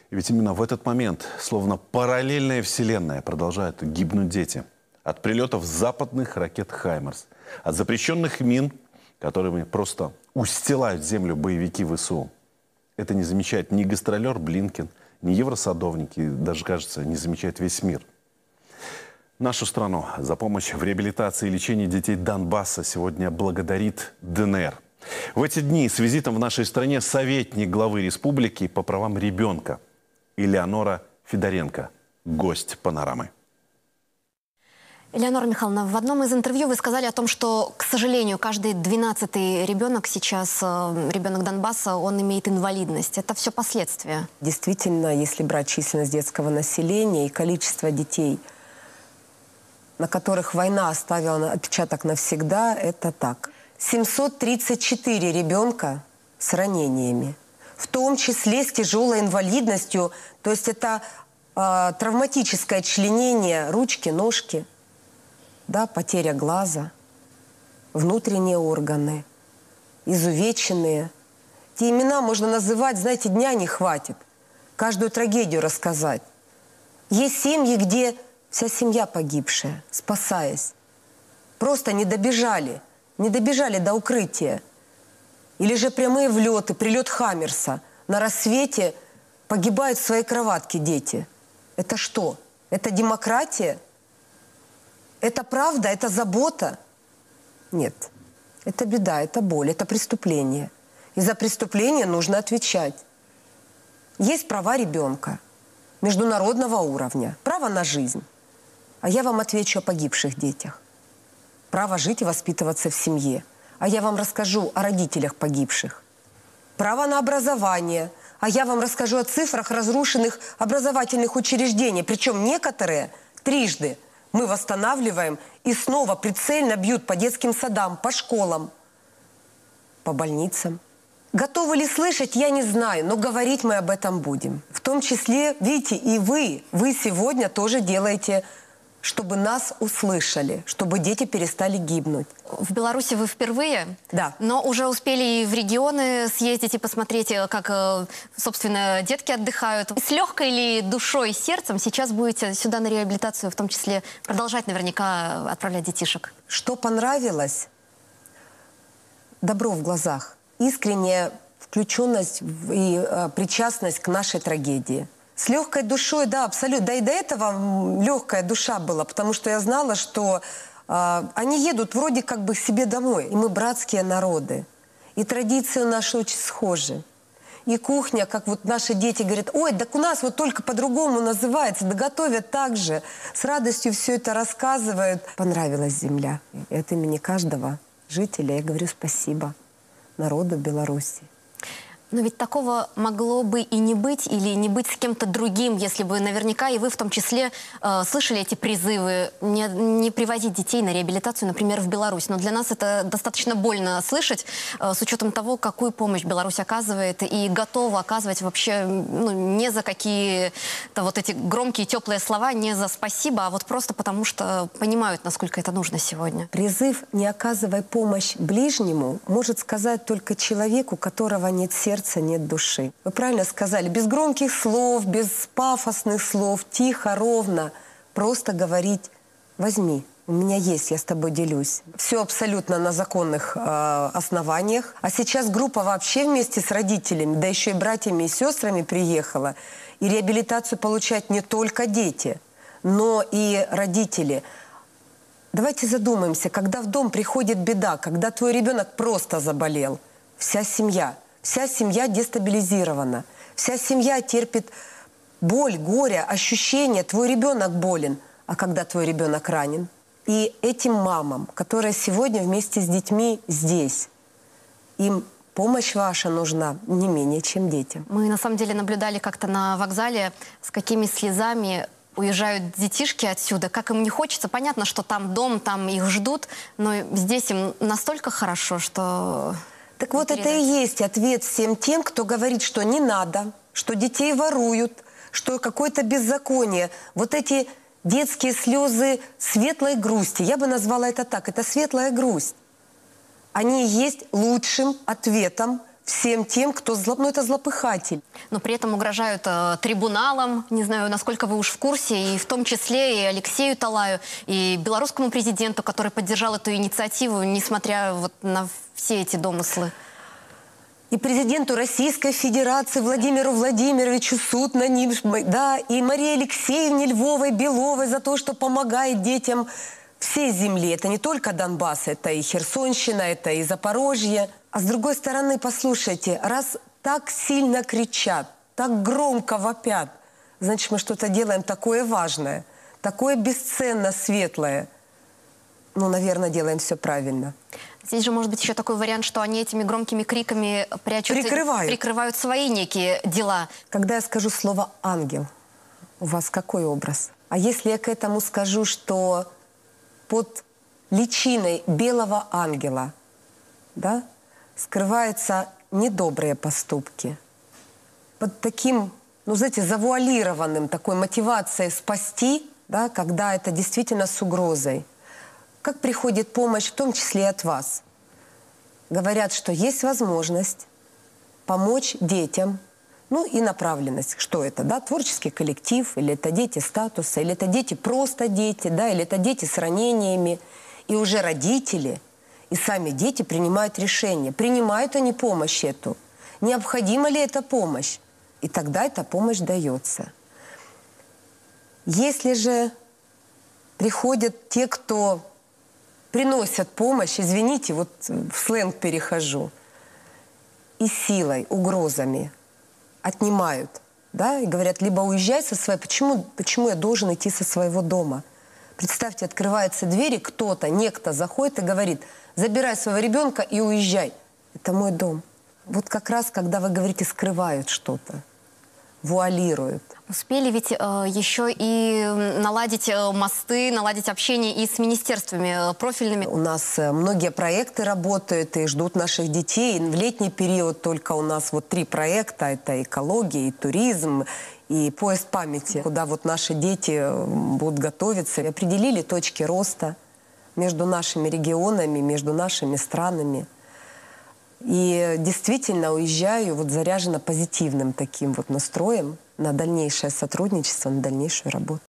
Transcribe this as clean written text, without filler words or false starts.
И ведь именно в этот момент, словно параллельная вселенная, продолжают гибнуть дети. От прилетов западных ракет «Хаймарс», от запрещенных мин, которыми просто устилают землю боевики ВСУ. Это не замечает ни гастролер Блинкен, ни евросадовники, даже, кажется, не замечает весь мир. Нашу страну за помощь в реабилитации и лечении детей Донбасса сегодня благодарит ДНР. В эти дни с визитом в нашей стране советник главы республики по правам ребенка Элеонора Федоренко, гость «Панорамы». Элеонора Михайловна, в одном из интервью вы сказали о том, что, к сожалению, каждый 12-й ребенок сейчас, ребенок Донбасса, он имеет инвалидность. Это все последствия. Действительно, если брать численность детского населения и количество детей, на которых война оставила отпечаток навсегда, это так. 734 ребенка с ранениями, в том числе с тяжелой инвалидностью, то есть это травматическое членение ручки, ножки, да, потеря глаза, внутренние органы, изувеченные. Те имена можно называть, знаете, дня не хватит, каждую трагедию рассказать. Есть семьи, где вся семья погибшая, спасаясь, просто не добежали до укрытия. Или же прямые влеты, прилет «Хаммерса». На рассвете погибают в своей кроватке дети. Это что? Это демократия? Это правда? Это забота? Нет. Это беда, это боль, это преступление. И за преступление нужно отвечать. Есть права ребенка международного уровня, право на жизнь. А я вам отвечу о погибших детях. Право жить и воспитываться в семье. А я вам расскажу о родителях погибших. Право на образование. А я вам расскажу о цифрах разрушенных образовательных учреждений. Причем некоторые трижды мы восстанавливаем и снова прицельно бьют по детским садам, по школам, по больницам. Готовы ли слышать, я не знаю, но говорить мы об этом будем. В том числе, видите, и вы сегодня тоже делаете, чтобы нас услышали, чтобы дети перестали гибнуть. В Беларуси вы впервые? Да. Но уже успели и в регионы съездить и посмотреть, как, собственно, детки отдыхают. С легкой ли душой и сердцем сейчас будете сюда на реабилитацию, в том числе, продолжать наверняка отправлять детишек? Что понравилось? Добро в глазах. Искренняя включенность и причастность к нашей трагедии. С легкой душой, да, абсолютно. Да и до этого легкая душа была, потому что я знала, что они едут вроде как бы к себе домой. И мы братские народы. И традиции наши очень схожи. И кухня, как вот наши дети говорят, ой, так у нас вот только по-другому называется, да готовят так же. С радостью все это рассказывают. Понравилась земля. И от имени каждого жителя я говорю спасибо народу Беларуси. Но ведь такого могло бы и не быть, или не быть с кем-то другим, если бы наверняка и вы в том числе слышали эти призывы не привозить детей на реабилитацию, например, в Беларусь. Но для нас это достаточно больно слышать, с учетом того, какую помощь Беларусь оказывает и готова оказывать вообще не за какие-то вот эти громкие теплые слова, не за спасибо, а вот просто потому, что понимают, насколько это нужно сегодня. Призыв «не оказывай помощь ближнему» может сказать только человеку, у которого нет сердца, нет души. Вы правильно сказали, без громких слов, без пафосных слов, тихо, ровно, просто говорить «возьми, у меня есть, я с тобой делюсь». Все абсолютно на законных основаниях. А сейчас группа вообще вместе с родителями, да еще и братьями и сестрами приехала. И реабилитацию получают не только дети, но и родители. Давайте задумаемся, когда в дом приходит беда, когда твой ребенок просто заболел, вся семья дестабилизирована. Вся семья терпит боль, горе, ощущение. Твой ребенок болен. А когда твой ребенок ранен? И этим мамам, которые сегодня вместе с детьми здесь, им помощь ваша нужна не менее, чем детям. Мы на самом деле наблюдали как-то на вокзале, с какими слезами уезжают детишки отсюда, как им не хочется. Понятно, что там дом, там их ждут, но здесь им настолько хорошо, что... Так вот, это и есть ответ всем тем, кто говорит, что не надо, что детей воруют, что какое-то беззаконие. Вот эти детские слезы светлой грусти, я бы назвала это так, это светлая грусть. Они есть лучшим ответом всем тем, кто ну, это злопыхатель. Но при этом угрожают трибуналам, не знаю, насколько вы уж в курсе, и в том числе и Алексею Талаю, и белорусскому президенту, который поддержал эту инициативу, несмотря вот на все эти домыслы. И президенту Российской Федерации Владимиру Владимировичу суд на ним, да, и Марии Алексеевне Львовой-Беловой за то, что помогает детям всей земли. Это не только Донбасс, это и Херсонщина, это и Запорожье. А с другой стороны, послушайте, раз так сильно кричат, так громко вопят, значит, мы что-то делаем такое важное, такое бесценно светлое. Ну, наверное, делаем все правильно. Здесь же может быть еще такой вариант, что они этими громкими криками прикрывают свои некие дела. Когда я скажу слово «ангел», у вас какой образ? А если я к этому скажу, что под личиной белого ангела, да, скрываются недобрые поступки, под таким, ну, знаете, завуалированным такой мотивацией спасти, да, когда это действительно с угрозой, как приходит помощь, в том числе и от вас? Говорят, что есть возможность помочь детям, ну и направленность. Что это, да? Творческий коллектив, или это дети статуса, или это дети просто дети, да, или это дети с ранениями. И уже родители и сами дети принимают решение. Принимают они помощь эту. Необходима ли эта помощь? И тогда эта помощь дается. Если же приходят те, кто приносят помощь, извините, вот в сленг перехожу, и силой, угрозами отнимают, да, и говорят, либо уезжай со своей, почему я должен идти со своего дома? Представьте, открываются двери, кто-то, некто заходит и говорит, забирай своего ребенка и уезжай. Это мой дом. Вот как раз, когда вы говорите, скрывают что-то, вуалируют. Успели ведь еще и наладить мосты, наладить общение и с министерствами профильными. У нас многие проекты работают и ждут наших детей. В летний период только у нас вот 3 проекта. Это экология, и туризм, и поезд памяти, куда вот наши дети будут готовиться. И определили точки роста между нашими регионами, между нашими странами. И действительно уезжаю вот заряжена позитивным таким вот настроем на дальнейшее сотрудничество, на дальнейшую работу.